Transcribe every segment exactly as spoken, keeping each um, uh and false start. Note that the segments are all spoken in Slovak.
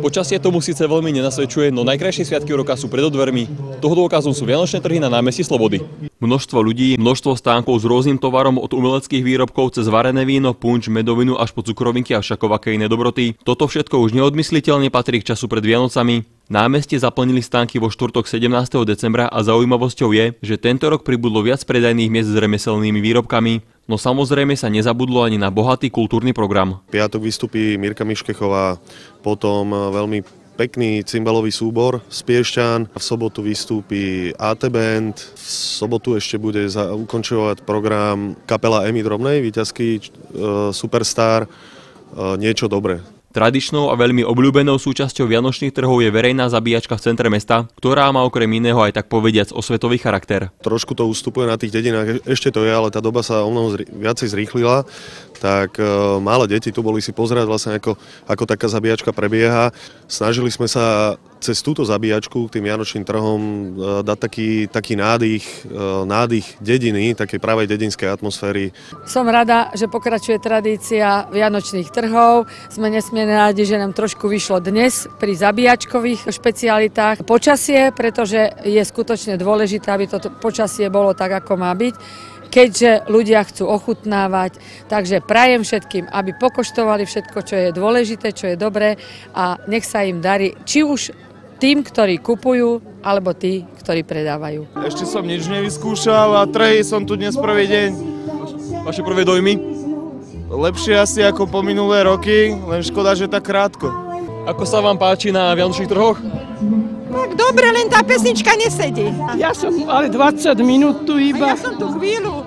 Počasie tomu síce veľmi nenasvedčuje, no najkrajšie sviatky roka sú pred dvermi. Toho dôkazom sú vianočné trhy na námestí Slobody. Množstvo ľudí, množstvo stánkov s rôznym tovarom od umeleckých výrobkov cez varené víno, punč, medovinu až po cukrovinky a všakovaké iné dobroty. Toto všetko už neodmysliteľne patrí k času pred Vianocami. Námestie zaplnili stánky vo štvrtok sedemnásteho decembra a zaujímavosťou je, že tento rok pribudlo viac predajných miest s remeselnými výrobkami. No samozrejme sa nezabudlo ani na bohatý kultúrny program. Piatok vystupí Mirka Miškechová, potom veľmi pekný cymbalový súbor z Piešťan. V sobotu vystúpi á té Band, v sobotu ešte bude ukončovať program kapela Emy Drobnej, víťazky e, Superstar, e, niečo dobré. Tradičnou a veľmi obľúbenou súčasťou vianočných trhov je verejná zabíjačka v centre mesta, ktorá má okrem iného aj tak povediac osvetový charakter. Trošku to ustupuje na tých dedinách, ešte to je, ale tá doba sa o mnoho zri- viacej zrýchlila, tak e, malé deti tu boli si pozerať vlastne ako, ako taká zabíjačka prebieha. Snažili sme sa cez túto zabíjačku k tým vianočným trhom e, dať taký, taký nádych, e, nádych dediny, takej pravej dedinskej atmosféry. Som rada, že pokračuje tradícia vianočných trhov. Sme nesmierne rádi, že nám trošku vyšlo dnes pri zabíjačkových špecialitách. Počasie, pretože je skutočne dôležité, aby toto počasie bolo tak, ako má byť, keďže ľudia chcú ochutnávať. Takže prajem všetkým, aby pokoštovali všetko, čo je dôležité, čo je dobré a nech sa im darí, či už tým, ktorí kupujú, alebo tí, ktorí predávajú. Ešte som nič nevyskúšal a trhy som tu dnes prvý deň. Vaše prvé dojmy? Lepšie asi ako po minulé roky, len škoda, že tak krátko. Ako sa vám páči na vianočných trhoch? Tak dobre, len tá pesnička nesedí. Ja som ale dvadsať minút tu iba. A ja som tu chvíľu.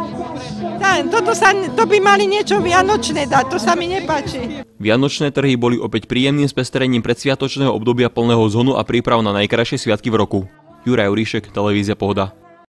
Tá, toto sa, to by mali niečo vianočné dať, to sa mi nepáči. Vianočné trhy boli opäť príjemným spestrením predsviatočného obdobia plného zhonu a príprav na najkrajšie sviatky v roku. Juraj Juríšek, televízia Pohoda.